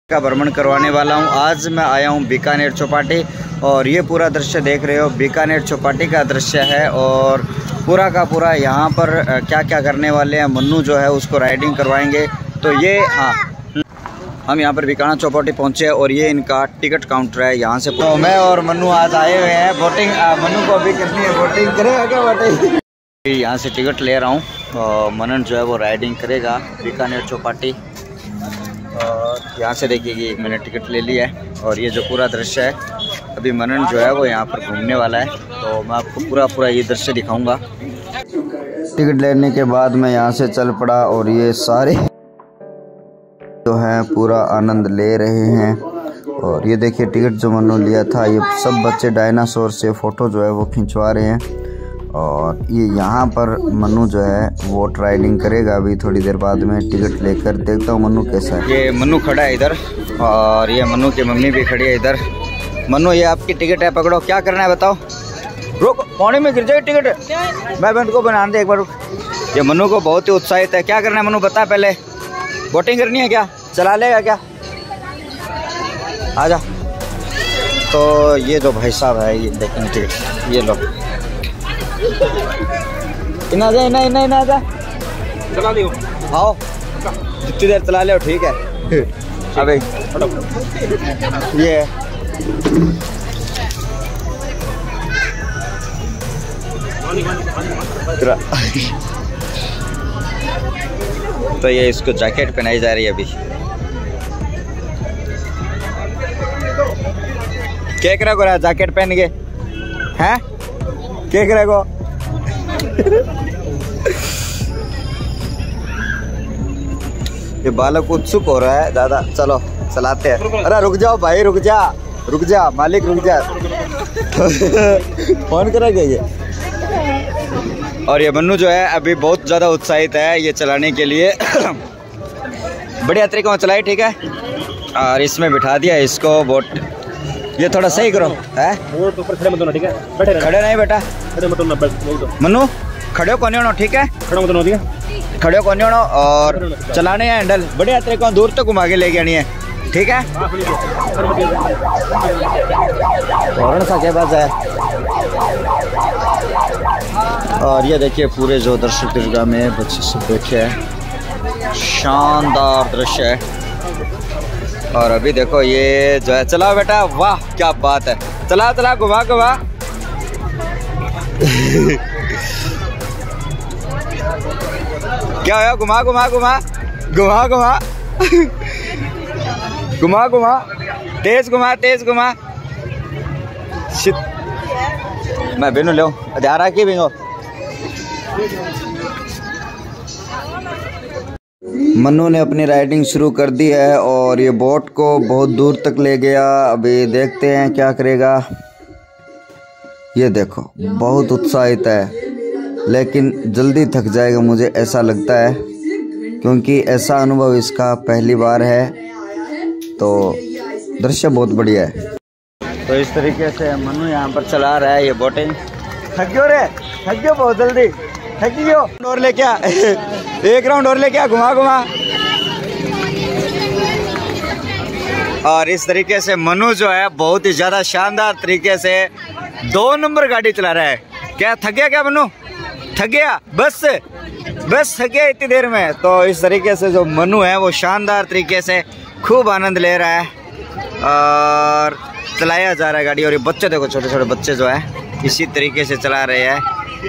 का भ्रमण करवाने वाला हूं। आज मैं आया हूं बीकानेर चौपाटी और ये पूरा दृश्य देख रहे हो बीकानेर चौपाटी का दृश्य है। और पूरा का पूरा यहाँ पर क्या क्या करने वाले हैं, मन्नू जो है उसको राइडिंग करवाएंगे। तो ये हम यहाँ पर बीकानेर चौपाटी पहुँचे और ये इनका टिकट काउंटर है। यहाँ से तो मैं और मन्नू आज आए हुए हैं बोटिंग। मन्नू को अभी करनी है बोटिंग, करेगा क्या बोटिंग? यहाँ से टिकट ले रहा हूँ। मनन जो है वो राइडिंग करेगा बीकानेर चौपाटी। और यहाँ से देखिए कि मैंने टिकट ले लिया है और ये जो पूरा दृश्य है, अभी मनन जो है वो यहाँ पर घूमने वाला है। तो मैं आपको पूरा ये दृश्य दिखाऊंगा। टिकट लेने के बाद मैं यहाँ से चल पड़ा और ये सारे जो हैं पूरा आनंद ले रहे हैं। और ये देखिए टिकट जो मन्नू लिया था, ये सब बच्चे डायनासोर से फ़ोटो जो है वो खिंचवा रहे हैं। और ये यहाँ पर मन्नू जो है वोट राइडिंग करेगा अभी थोड़ी देर बाद में। टिकट लेकर देखता हूँ मन्नू कैसा है। ये मन्नू खड़ा है इधर और ये मन्नू की मम्मी भी खड़ी है इधर। मन्नू ये आपकी टिकट है, पकड़ो। क्या करना है बताओ? रुक, पानी में गिर जाएगी टिकट। मैं बहन को बना दे एक बार, रुक। ये मन्नू को बहुत ही उत्साहित है। क्या करना है मन्नू बता पहले? बोटिंग करनी है क्या? चला लेगा क्या? आजा। तो ये जो भाई साहब है ये देखें टिकट, ये लो। इना जा चला लियो। आओ जितनी देर चला ले ठीक है। अबे ये तो ये इसको जैकेट पहनाई जा रही है अभी। क्या करेगो रहा जैकेट पहन के? हैं क्या करेगो? ये बालक उत्सुक हो रहा है दादा। चलो चलाते हैं। अरे रुक जाओ भाई, रुक जा मालिक, रुक जा। फोन करेगा ये। और ये मन्नू जो है अभी बहुत ज़्यादा उत्साहित है ये चलाने के लिए। बढ़िया तरीके से चलाई, ठीक है। और इसमें बिठा दिया इसको बोट। ये थोड़ा सही करो है। तो खड़े मत होना, ठीक है? बैठे खड़े नहीं बेटा, खड़े मत होना मन्नू, खड़े को नहीं होना, ठीक है? खड़े मत होना, खड़े को नहीं होना। और चलाने है हैंडल बढ़िया तरीके से दूर तक घुमा के लेके आनी है, ठीक है? हॉर्न सा के पास है। और ये देखिए पूरे जो दर्शक दीर्घा में बच्चे सब बैठे हैं, शानदार दृश्य है। और अभी देखो ये जो है, चला बेटा, वाह क्या बात है। चला घुमा क्या होया? घुमा तेज घुमा। शिट, मैं बेनू लो जा रहा की बिंगो। मन्नू ने अपनी राइडिंग शुरू कर दी है और ये बोट को बहुत दूर तक ले गया। अभी देखते हैं क्या करेगा। ये देखो बहुत उत्साहित है लेकिन जल्दी थक जाएगा मुझे ऐसा लगता है, क्योंकि ऐसा अनुभव इसका पहली बार है। तो दृश्य बहुत बढ़िया है। तो इस तरीके से मन्नू यहाँ पर चला रहा है ये बोटिंग। थक गयो बहुत जल्दी, थक गयो। और लेके आ एक राउंड और लेके आ, घुमा। और इस तरीके से मन्नू जो है बहुत ही ज्यादा शानदार तरीके से 2 नंबर गाड़ी चला रहा है। क्या थक गया क्या मन्नू? थक गया बस थक गया इतनी देर में। तो इस तरीके से जो मन्नू है वो शानदार तरीके से खूब आनंद ले रहा है और चलाया जा रहा है गाड़ी। और ये बच्चे देखो, छोटे छोटे बच्चे जो है इसी तरीके से चला रहे हैं।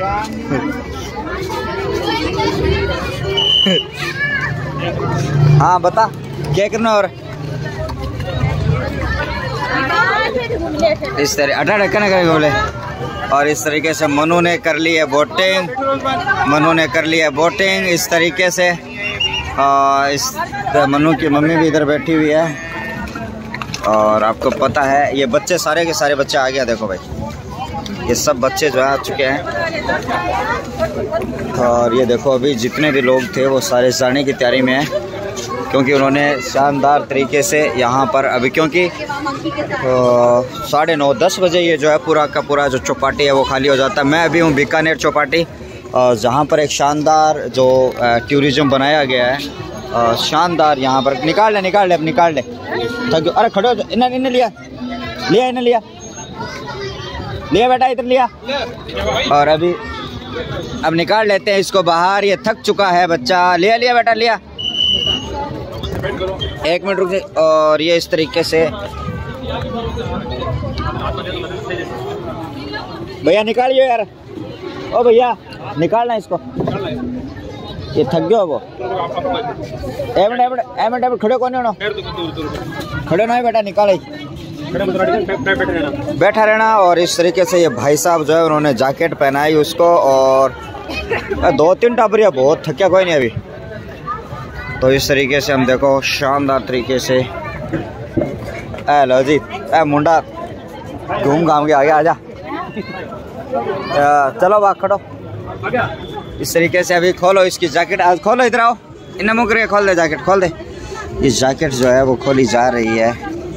हाँ बता क्या करना। और इस तरह बोले। और इस तरीके से मन्नू ने कर ली है बोटिंग इस तरीके से। इस मन्नू की मम्मी भी इधर बैठी हुई है। और आपको पता है ये बच्चे सारे के सारे बच्चे आ गया। देखो भाई ये सब बच्चे जो है आ चुके हैं। और ये देखो अभी जितने भी लोग थे वो सारे जाने की तैयारी में हैं, क्योंकि उन्होंने शानदार तरीके से यहाँ पर अभी, क्योंकि 9:30-10 बजे ये जो है पूरा का पूरा जो चौपाटी है वो खाली हो जाता है। मैं अभी हूँ बीकानेर चौपाटी, जहाँ पर एक शानदार जो टूरिज़्म बनाया गया है शानदार यहाँ पर। निकाल ले अब निकाल ले। अरे खड़े हो, इन्हें लिया बेटा, इधर लिया। और अभी अब निकाल लेते हैं इसको बाहर। ये थक चुका है बच्चा। लिया बेटा लिया। 1 मिनट रुक। और ये इस तरीके से भैया निकालिए यार। ओ भैया निकालना इसको, ये थक गया वो। एक मिनट खड़े कौन हो? खड़े ना बेटा, निकाले बैठा रहना। और इस तरीके से ये भाई साहब जो है उन्होंने जैकेट पहनाई उसको। और 2-3 टाबरिया बहुत थकिया कोई नहीं अभी। तो इस तरीके से हम देखो शानदार तरीके से। लो जी मुंडा घूम घाम के आगे आजा। चलो बाग खड़ो। इस तरीके से अभी खोलो इसकी जैकेट। आज खोलो, इधर आओ। इन्हें मुँह करके खोल दे जैकेट, खोल दे। ये जैकेट जो है वो खोली जा रही है।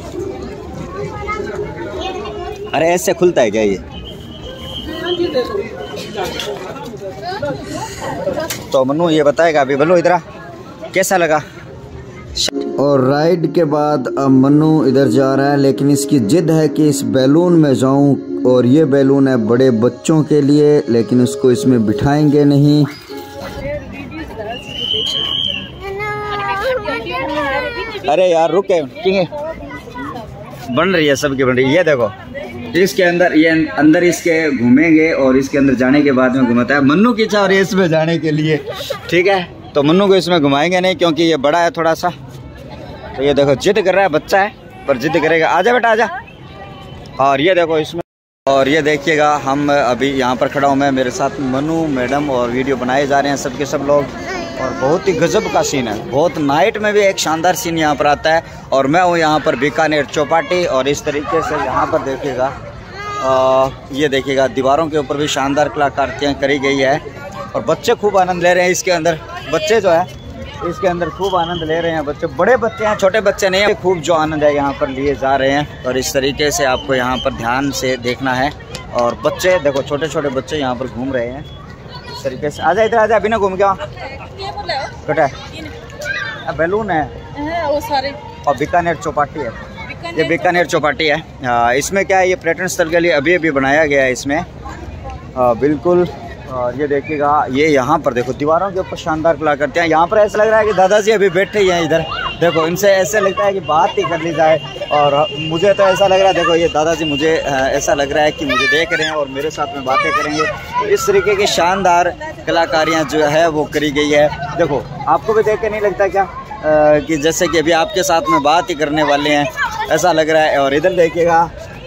अरे ऐसे खुलता है क्या ये? तो मनु ये बताएगा अभी। बोलो इधर कैसा लगा? और राइड के बाद अब मनु इधर जा रहा है, लेकिन इसकी जिद है कि इस बैलून में जाऊं। और ये बैलून है बड़े बच्चों के लिए, लेकिन उसको इसमें बिठाएंगे नहीं। अरे यार रुके, बन रही है, सबकी बन रही है। ये देखो इसके अंदर, ये अंदर इसके घूमेंगे और इसके अंदर जाने के बाद में घुमाता है। मन्नू की इच्छा हो रही है इसमें जाने के लिए, ठीक है। तो मन्नू को इसमें घुमाएंगे नहीं क्योंकि ये बड़ा है थोड़ा सा। तो ये देखो जिद कर रहा है, बच्चा है पर जिद करेगा। आजा बेटा आजा। और ये देखो इसमें। और ये देखिएगा हम अभी यहाँ पर खड़ा हूँ मैं, मेरे साथ मनु मैडम, और वीडियो बनाए जा रहे हैं सबके सब लोग। और बहुत ही गजब का सीन है, बहुत नाइट में भी एक शानदार सीन यहाँ पर आता है। और मैं हूँ यहाँ पर बीकानेर चौपाटी। और इस तरीके से यहाँ पर देखिएगा, ये देखिएगा दीवारों के ऊपर भी शानदार कलाकारियाँ करी गई है। और बच्चे खूब आनंद ले रहे हैं इसके अंदर। बच्चे जो है इसके अंदर खूब आनंद ले रहे हैं। बच्चे, बड़े बच्चे हैं, छोटे बच्चे नहीं हैं। खूब जो आनंद है यहाँ पर लिए जा रहे हैं। और इस तरीके से आपको यहाँ पर ध्यान से देखना है। और बच्चे देखो, छोटे छोटे बच्चे यहाँ पर घूम रहे हैं इस तरीके से। आजा इधर आजा, अभी ना घूम गया बेटा। बैलून है वो सारे। और बीकानेर चौपाटी है, ये बीकानेर चौपाटी है। इसमें क्या है, ये पर्यटन स्थल के लिए अभी बनाया गया है इसमें, बिल्कुल। और ये देखिएगा, ये यहाँ पर देखो दीवारों के ऊपर शानदार कलाकृति हैं। यहाँ पर ऐसा लग रहा है कि दादाजी अभी बैठे ही हैं इधर। देखो इनसे ऐसे लगता है कि बात ही कर ली जाए। और मुझे तो ऐसा लग रहा है, देखो ये दादाजी मुझे ऐसा लग रहा है कि मुझे देख रहे हैं और मेरे साथ में बातें करेंगे। तो इस तरीके की शानदार कलाकारियाँ जो है वो करी गई है। देखो आपको भी देख के नहीं लगता क्या कि जैसे कि अभी आपके साथ में बात ही करने वाले हैं, ऐसा लग रहा है। और इधर देखिएगा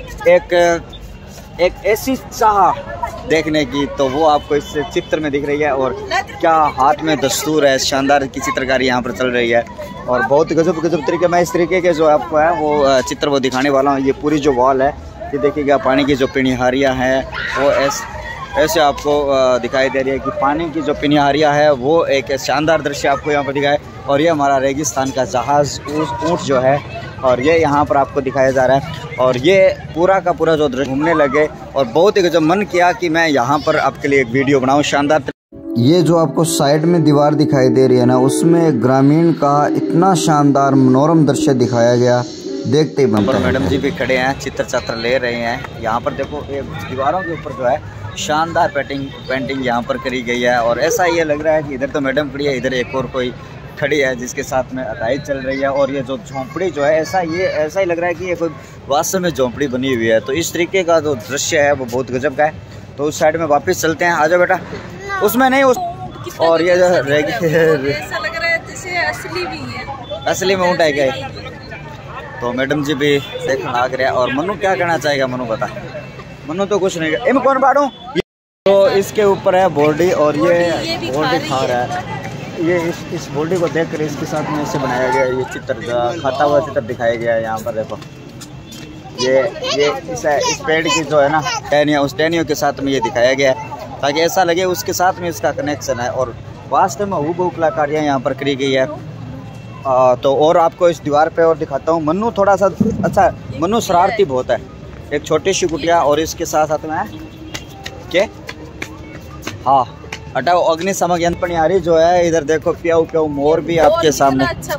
एक ऐसी चाह देखने की, तो वो आपको इस चित्र में दिख रही है। और क्या हाथ में दस्तूर है, शानदार की चित्रकारी यहाँ पर चल रही है। और बहुत गजब तरीके, मैं इस तरीके के जो आपको है वो चित्र वो दिखाने वाला हूँ। ये पूरी जो वॉल है, ये देखिएगा पानी की जो पिनिहारियाँ हैं वो ऐसे आपको दिखाई दे रही है कि पानी की जो पिनिहारियाँ है वो एक शानदार दृश्य आपको यहाँ पर दिखाए। और ये हमारा रेगिस्तान का जहाज़ ऊँट जो है, और ये यहाँ पर आपको दिखाया जा रहा है। और ये पूरा का पूरा जो दृश्य घूमने लगे और बहुत ही जो मन किया कि मैं यहाँ पर आपके लिए एक वीडियो बनाऊँ शानदार। ये जो आपको साइड में दीवार दिखाई दे रही है ना, उसमें ग्रामीण का इतना शानदार मनोरम दृश्य दिखाया गया, देखते ही बनता है। मैडम जी भी खड़े हैं, चित्र ले रहे हैं। यहाँ पर देखो दीवारों के ऊपर जो है शानदार पेंटिंग यहाँ पर करी गई है। और ऐसा ये लग रहा है कि इधर तो मैडम खड़ी है, इधर एक और कोई खड़ी है जिसके साथ में अदाई चल रही है। और ये जो झोंपड़ी जो है, ऐसा ही लग रहा है कि ये कोई वास्तव में झोंपड़ी बनी हुई है। तो इस तरीके का जो दृश्य है वो बहुत गजब का है। तो उस साइड में वापस चलते हैं, आ जाओ बेटा। उसमें नहीं और ये जो ऐसा लग रहा है जैसे असली भी है, असली में ऊँट है क्या? तो मैडम जी भी देखने आ गया। और मनु क्या कहना चाहेगा? मनु बता। मनु तो कुछ नहीं, मैं कौन बाड़ू। तो इसके ऊपर है बॉडी, और ये बॉडी खा रहा है। ये इस बॉडी को देखकर इसके साथ में इसे बनाया गया, ये चित्र खाता हुआ चित्र दिखाया गया है। यहाँ पर देखो ये इस पेड़ की जो है ना टहनियाँ, उस टहनियों के साथ में ये दिखाया गया है ताकि ऐसा लगे उसके साथ में इसका कनेक्शन है। और वास्तव में हूबहू कलाकारियाँ यहाँ पर करी गई है। तो और आपको इस दीवार पे और दिखाता हूँ। मन्नू थोड़ा सा अच्छा, मन्नू शरारती बहुत है। एक छोटी सी कुटिया और इसके साथ में है क्या, हाँ हटाओ। अग्निशामक यंत्र प्रणाली जो है इधर देखो, प्याऊ प्याऊ मोर भी आपके सामने। अच्छा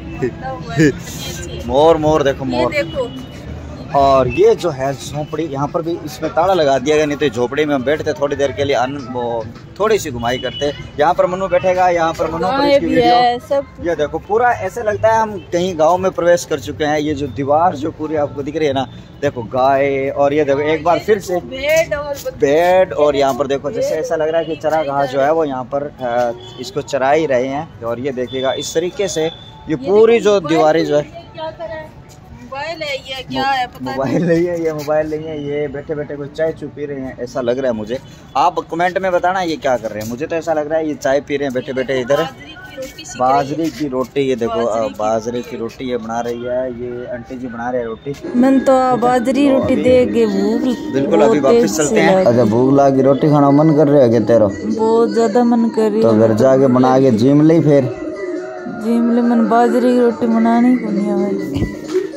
मोर मोर देखो, मोर देखो। और ये जो है झोपड़ी, यहाँ पर भी इसमें ताला लगा दिया गया, नहीं तो झोपड़ी में हम बैठते थोड़ी देर के लिए, वो थोड़ी सी घुमाई करते। यहाँ पर मनु बैठेगा, यहाँ पर मनु पर इसकी वीडियो। ये देखो पूरा ऐसे लगता है हम कहीं गांव में प्रवेश कर चुके हैं। ये जो दीवार जो पूरी आपको दिख रही है ना, देखो गाय, और ये देखो एक बार फिर से बेड। और यहाँ पर देखो जैसे ऐसा लग रहा है कि चरागाह जो है वो यहाँ पर इसको चरा ही रहे हैं। और ये देखिएगा इस तरीके से ये पूरी जो दीवारें जो है, मोबाइल है ये क्या है पता नहीं। मोबाइल नहीं है, ये मोबाइल नहीं है, ये बैठे बैठे कोई चाय चू पी रहे हैं ऐसा लग रहा है मुझे। आप कमेंट में बताना ये क्या कर रहे हैं। मुझे तो ऐसा लग रहा है ये चाय पी रहे हैं बैठे बैठे। इधर बाजरे की रोटी, ये देखो बाजरे की रोटी ये बना रही है, ये आंटी जी बना रहे हैं रोटी। मन तो बाजरी रोटी देके भूख बिल्कुल। अभी वापस चलते हैं। अच्छा भूख लगी, रोटी खाना मन कर रहा है क्या तेरा? बहुत ज्यादा मन कर रही है। तो घर जाके बना के जिम ले, फिर जिम ले मन बाजरे की रोटी बनानी को नहीं है।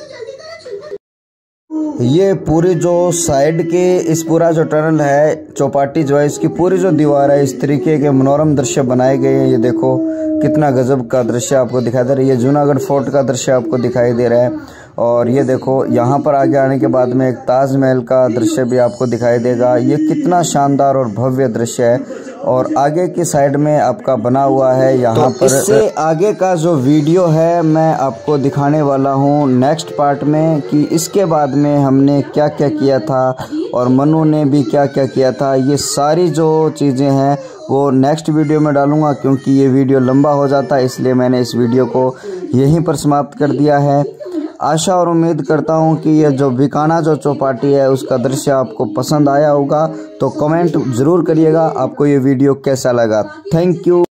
ये पूरी जो साइड के इस पूरा जो टनल है चौपाटी जो है, इसकी पूरी जो दीवार है इस तरीके के मनोरम दृश्य बनाए गए हैं। ये देखो कितना गजब का दृश्य आपको दिखाई दे रहा है। ये जूनागढ़ फोर्ट का दृश्य आपको दिखाई दे रहा है। और ये देखो यहाँ पर आगे आने के बाद में एक ताजमहल का दृश्य भी आपको दिखाई देगा। ये कितना शानदार और भव्य दृश्य है। और आगे की साइड में आपका बना हुआ है यहाँ पर। इससे आगे का जो वीडियो है मैं आपको दिखाने वाला हूँ नेक्स्ट पार्ट में, कि इसके बाद में हमने क्या क्या किया था और मनु ने भी क्या क्या किया था। ये सारी जो चीज़ें हैं वो नेक्स्ट वीडियो में डालूंगा, क्योंकि ये वीडियो लंबा हो जाता है, इसलिए मैंने इस वीडियो को यहीं पर समाप्त कर दिया है। आशा और उम्मीद करता हूं कि यह जो बीकाना जो चौपाटी है उसका दृश्य आपको पसंद आया होगा। तो कमेंट ज़रूर करिएगा आपको ये वीडियो कैसा लगा। Thank you.